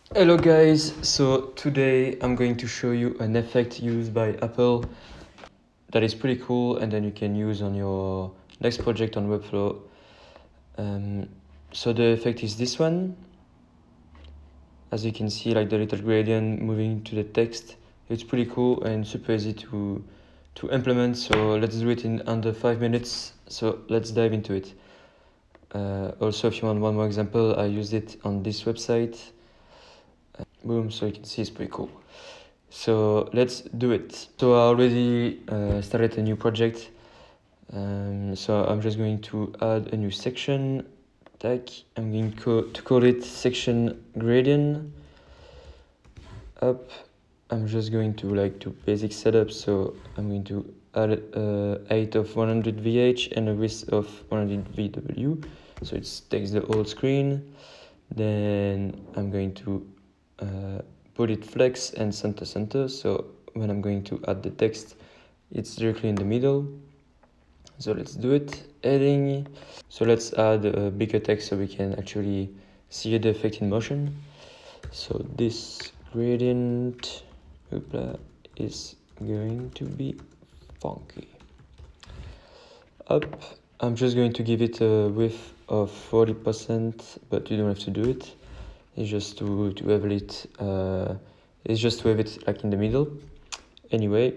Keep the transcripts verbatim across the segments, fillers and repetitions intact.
Hello guys, so today I'm going to show you an effect used by Apple that is pretty cool and then you can use on your next project on Webflow. Um, so the effect is this one. As you can see, like the little gradient moving to the text. It's pretty cool and super easy to, to implement, so let's do it in under five minutes. So let's dive into it. Uh, also, if you want one more example, I used it on this website. Uh, boom, so you can see it's pretty cool. So let's do it. So I already uh, started a new project. Um, so I'm just going to add a new section tag. I'm going co to call it section gradient. Up. I'm just going to like do basic setup. So I'm going to add a height of one hundred V H and a width of one hundred V W. So it takes the whole screen. Then I'm going to uh, put it flex and center center. So when I'm going to add the text, it's directly in the middle. So let's do it. Heading. So let's add a bigger text so we can actually see the effect in motion. So this gradient oopla, is going to be funky. Up. I'm just going to give it a width of forty percent, but you don't have to do it. It's just to, to have it, uh, it's just to have it like in the middle. Anyway,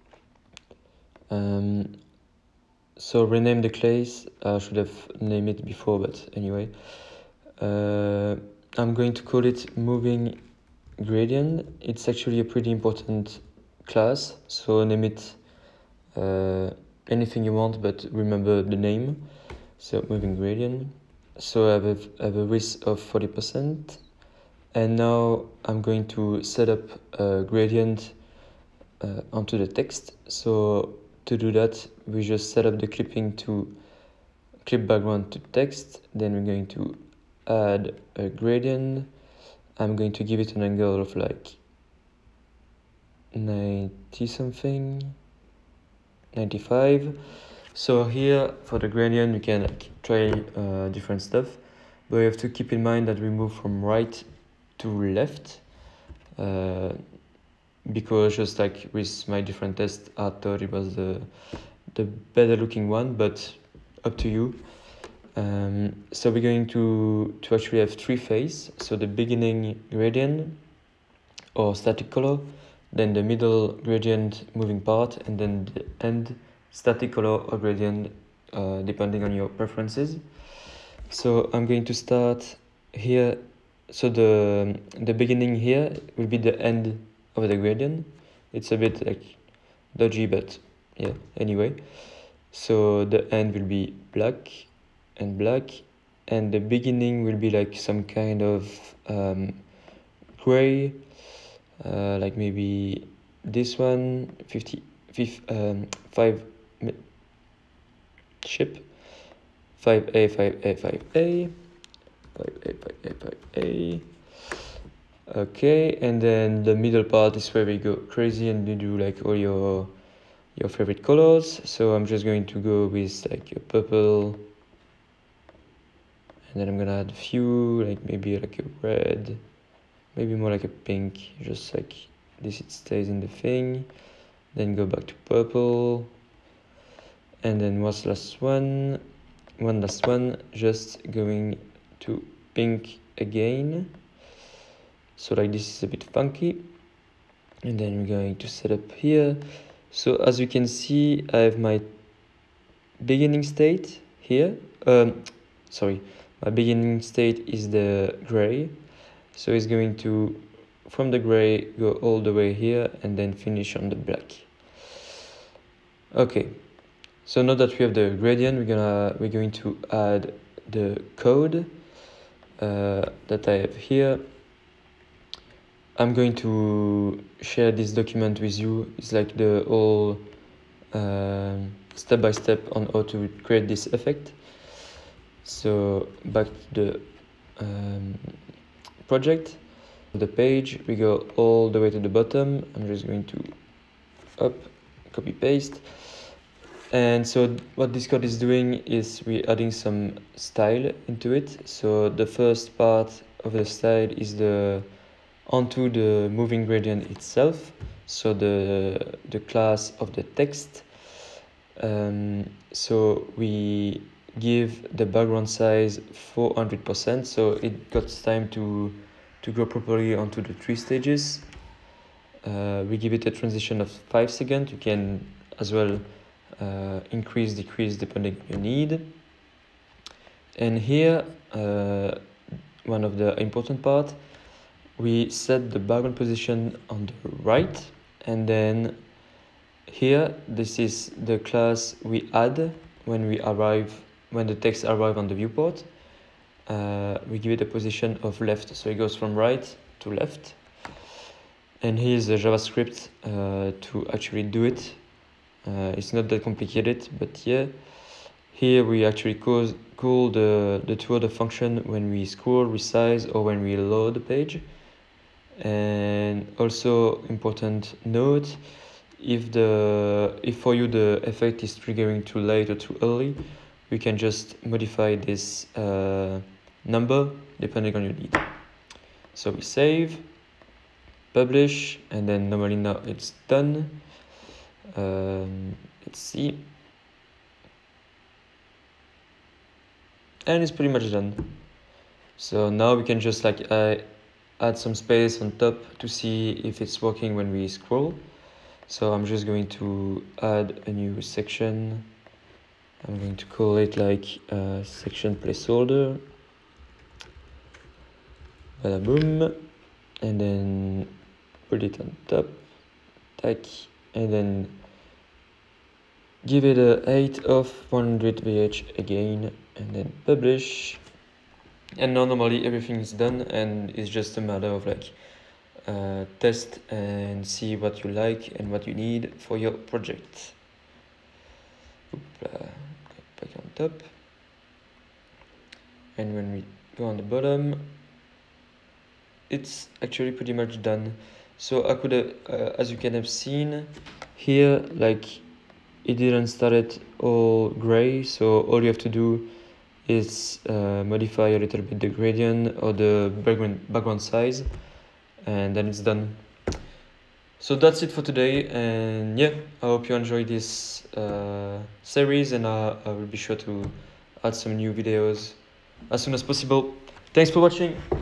um, so rename the class. I should have named it before, but anyway. Uh, I'm going to call it moving gradient. It's actually a pretty important class, so name it uh, anything you want, but remember the name. So moving gradient. So I have a, I have a width of forty percent. And now I'm going to set up a gradient uh, onto the text. So to do that, we just set up the clipping to clip background to text. Then we're going to add a gradient. I'm going to give it an angle of like ninety something, ninety-five. So here for the gradient, you can like try uh, different stuff, but you have to keep in mind that we move from right to left, uh, because just like with my different tests, I thought it was the the better looking one, but up to you. Um, so we're going to to actually have three phases. So the beginning gradient or static color, then the middle gradient moving part, and then the end static color or gradient, uh, depending on your preferences. So I'm going to start here. So the the beginning here will be the end of the gradient. It's a bit like dodgy, but yeah, anyway. So the end will be black and black, and the beginning will be like some kind of um, gray, uh, like maybe this one, fifty, fifty, um, five ship, five A, five A, five A. five A, five A, five A. Okay, and then the middle part is where we go crazy and you do like all your your favorite colors. So I'm just going to go with like a purple, and then I'm gonna add a few, like maybe like a red, maybe more like a pink, just like this, it stays in the thing. Then go back to purple, and then what's last one? One last one, just going to pink again. So like this is a bit funky. And then we're going to set up here. So as you can see, I have my beginning state here. Um, sorry, my beginning state is the gray. So it's going to, from the gray, go all the way here and then finish on the black. Okay. So now that we have the gradient, we're gonna we're going to add the code uh, that I have here. I'm going to share this document with you. It's like the whole um, step by step on how to create this effect. So back to the um, project, the page, we go all the way to the bottom. I'm just going to up, copy paste. And so what this code is doing is we're adding some style into it. So the first part of the style is the onto the moving gradient itself, so the the class of the text. Um, so we give the background size four hundred percent, so it got time to to grow properly onto the three stages. Uh, we give it a transition of five seconds. You can as well uh, increase, decrease depending on your need. And here, uh, one of the important part, we set the background position on the right, and then here, this is the class we add when we arrive, when the text arrive on the viewport. Uh, we give it a position of left, so it goes from right to left. And here's the JavaScript uh, to actually do it. Uh, it's not that complicated, but yeah. Here we actually call, call the, the two other functions when we scroll, resize, or when we load the page. And also important note, if the if for you the effect is triggering too late or too early, we can just modify this uh, number depending on your need. So we save, publish, and then normally now it's done. Um, let's see. And it's pretty much done. So now we can just like uh, add some space on top to see if it's working when we scroll. So I'm just going to add a new section. I'm going to call it like uh, section placeholder. Bada boom. And then put it on top. Tack. And then give it a height of one hundred V H again. And then publish. And now normally everything is done, and it's just a matter of like uh, test and see what you like and what you need for your project. Oopla, back on top. And when we go on the bottom, it's actually pretty much done. So I could have, uh, as you can have seen here, like it didn't start it all gray. So all you have to do is uh, modify a little bit the gradient or the background, background size, and then it's done. So that's it for today, and yeah, I hope you enjoyed this uh, series, and I, I will be sure to add some new videos as soon as possible. Thanks for watching.